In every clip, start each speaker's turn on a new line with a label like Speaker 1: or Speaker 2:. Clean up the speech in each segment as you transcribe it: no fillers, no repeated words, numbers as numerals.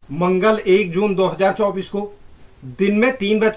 Speaker 1: मंगल 1 जून 2024 को दिन में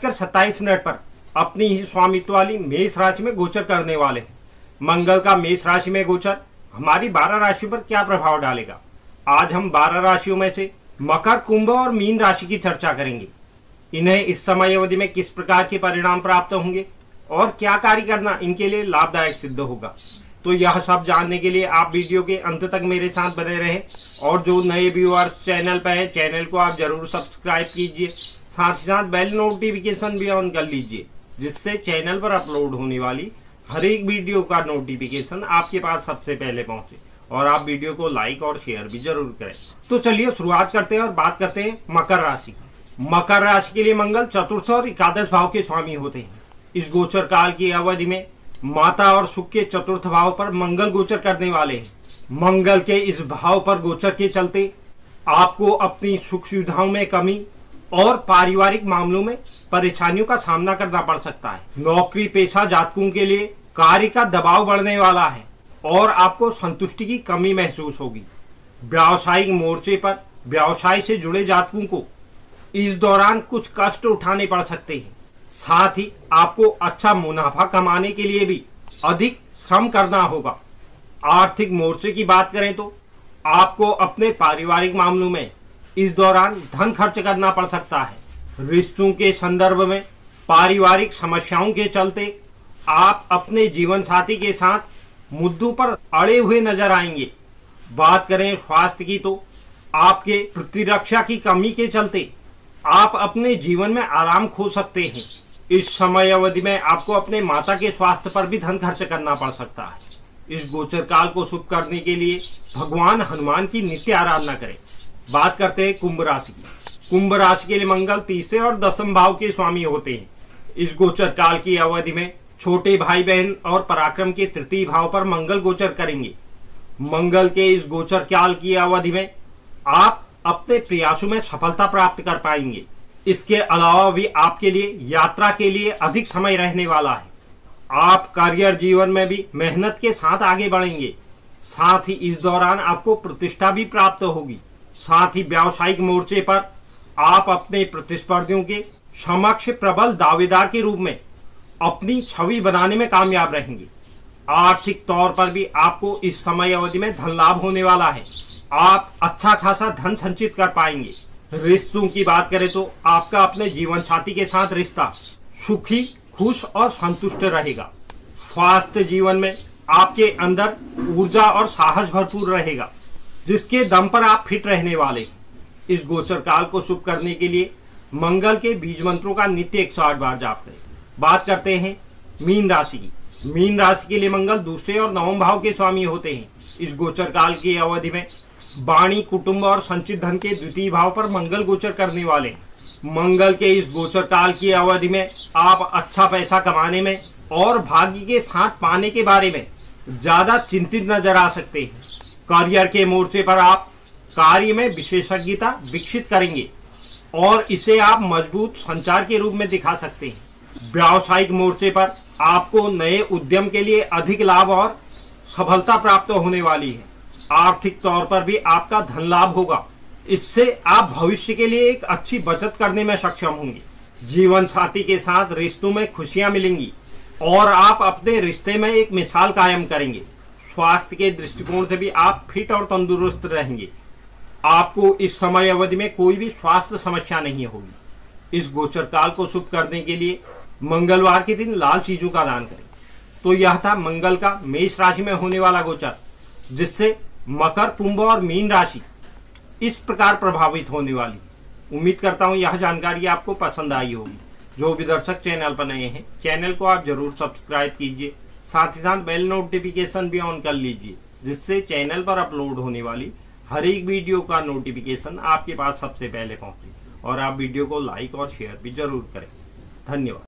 Speaker 1: 3:27 पर अपनी ही स्वामित्व वाली मेष राशि में गोचर करने वाले हैं। मंगल का मेष राशि में गोचर हमारी 12 राशियों पर क्या प्रभाव डालेगा, आज हम 12 राशियों में से मकर, कुंभ और मीन राशि की चर्चा करेंगे। इन्हें इस समय अवधि में किस प्रकार के परिणाम प्राप्त होंगे और क्या कार्य करना इनके लिए लाभदायक सिद्ध होगा। तो यह सब जानने के लिए आप वीडियो के अंत तक मेरे साथ बने रहें और जो नए व्यूअर्स चैनल पर हैं, चैनल को आप जरूर सब्सक्राइब कीजिए, साथ ही साथ बेल नोटिफिकेशन भी ऑन कर लीजिए, जिससे चैनल पर अपलोड होने वाली हर एक वीडियो का नोटिफिकेशन आपके पास सबसे पहले पहुंचे। और आप वीडियो को लाइक और शेयर भी जरूर करें। तो चलिए शुरुआत करते हैं और बात करते हैं मकर राशि की। मकर राशि के लिए मंगल चतुर्थ और एकादश भाव के स्वामी होते हैं। इस गोचर काल की अवधि में माता और सुख के चतुर्थ भाव पर मंगल गोचर करने वाले हैं। मंगल के इस भाव पर गोचर के चलते आपको अपनी सुख सुविधाओं में कमी और पारिवारिक मामलों में परेशानियों का सामना करना पड़ सकता है। नौकरी पेशा जातकों के लिए कार्य का दबाव बढ़ने वाला है और आपको संतुष्टि की कमी महसूस होगी। व्यावसायिक मोर्चे पर व्यवसाय से जुड़े जातकों को इस दौरान कुछ कष्ट उठाने पड़ सकते हैं। साथ ही आपको अच्छा मुनाफा कमाने के लिए भी अधिक श्रम करना होगा। आर्थिक मोर्चे की बात करें तो आपको अपने पारिवारिक मामलों में इस दौरान धन खर्च करना पड़ सकता है। रिश्तों के संदर्भ में पारिवारिक समस्याओं के चलते आप अपने जीवन साथी के साथ मुद्दों पर अड़े हुए नजर आएंगे। बात करें स्वास्थ्य की तो आपके प्रतिरक्षा की कमी के चलते आप अपने जीवन में आराम खो सकते हैं। इस समय अवधि में आपको अपने माता के स्वास्थ्य पर भी धन खर्च करना पड़ सकता है। इस गोचर काल को शुभ करने के लिए भगवान हनुमान की नित्य आराधना करें। बात करते हैं कुंभ राशि की। कुंभ राशि के लिए मंगल तीसरे और दसम भाव के स्वामी होते हैं। इस गोचर काल की अवधि में छोटे भाई बहन और पराक्रम के तृतीय भाव पर मंगल गोचर करेंगे। मंगल के इस गोचर काल की अवधि में आप अपने प्रयासों में सफलता प्राप्त कर पाएंगे। इसके अलावा भी आपके लिए यात्रा के लिए अधिक समय रहने वाला है। आप करियर जीवन में भी मेहनत के साथ आगे बढ़ेंगे। साथ ही इस दौरान आपको प्रतिष्ठा भी प्राप्त होगी। साथ ही व्यावसायिक मोर्चे पर आप अपने प्रतिस्पर्धियों के समक्ष प्रबल दावेदार के रूप में अपनी छवि बनाने में कामयाब रहेंगे। आर्थिक तौर पर भी आपको इस समय अवधि में धन लाभ होने वाला है। आप अच्छा खासा धन संचित कर पाएंगे। रिश्तों की बात करें तो आपका अपने जीवन साथी के साथ रिश्ता सुखी, खुश और संतुष्ट रहेगा। स्वास्थ्य जीवन में आपके अंदर ऊर्जा और साहस भरपूर रहेगा, जिसके दम पर आप फिट रहने वाले हैं। इस गोचर काल को शुभ करने के लिए मंगल के बीज मंत्रों का नित्य 108 बार जाप करें। बात करते हैं मीन राशि की। मीन राशि के लिए मंगल दूसरे और नवम भाव के स्वामी होते हैं। इस गोचर काल की अवधि में वाणी, कुटुंब और संचित धन के द्वितीय भाव पर मंगल गोचर करने वाले हैं। मंगल के इस गोचर काल की अवधि में आप अच्छा पैसा कमाने में और भाग्य के साथ पाने के बारे में ज्यादा चिंतित नजर आ सकते हैं। करियर के मोर्चे पर आप कार्य में विशेषज्ञता विकसित करेंगे और इसे आप मजबूत संचार के रूप में दिखा सकते हैं। व्यावसायिक मोर्चे पर आपको नए उद्यम के लिए अधिक लाभ और सफलता प्राप्त होने वाली है। आर्थिक तौर पर भी आपका धन लाभ होगा। इससे आप भविष्य के लिए एक अच्छी बचत करने में सक्षम होंगे। जीवन साथी के साथ रिश्तों में खुशियां मिलेंगी और आप अपने रिश्ते में एक मिसाल कायम करेंगे। स्वास्थ्य के दृष्टिकोण से भी आप फिट और तंदुरुस्त रहेंगे। आपको इस समय अवधि में कोई भी स्वास्थ्य समस्या नहीं होगी। इस गोचर काल को शुभ करने के लिए मंगलवार के दिन लाल चीजों का दान करें। तो यह था मंगल का मेष राशि में होने वाला गोचर, जिससे मकर, कुंभ और मीन राशि इस प्रकार प्रभावित होने वाली। उम्मीद करता हूं यह जानकारी आपको पसंद आई होगी। जो भी दर्शक चैनल पर नए हैं, चैनल को आप जरूर सब्सक्राइब कीजिए, साथ ही साथ बेल नोटिफिकेशन भी ऑन कर लीजिए, जिससे चैनल पर अपलोड होने वाली हर एक वीडियो का नोटिफिकेशन आपके पास सबसे पहले पहुंचे। और आप वीडियो को लाइक और शेयर भी जरूर करें। धन्यवाद।